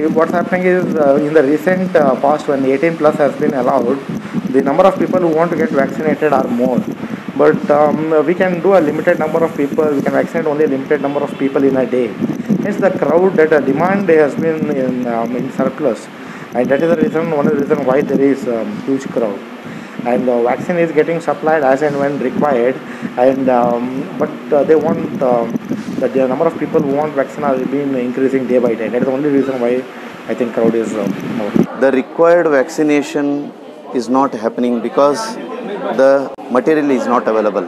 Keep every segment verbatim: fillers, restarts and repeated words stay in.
what's happening is uh, in the recent uh, past when eighteen plus has been allowed, the number of people who want to get vaccinated are more. But um, we can do a limited number of people, we can vaccinate only a limited number of people in a day. Hence the crowd, that uh, demand has been in, um, in surplus. And that is the reason, one of the reason why there is um, huge crowd. And the vaccine is getting supplied as and when required. And um, but uh, they want um, that the number of people who want vaccine are being increasing day by day. That is the only reason why I think crowd is uh, more. The required vaccination is not happening because the material is not available.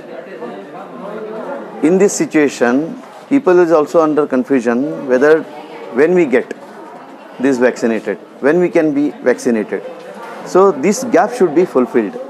In this situation, people is also under confusion whether when we get this vaccinated, when we can be vaccinated. So this gap should be fulfilled.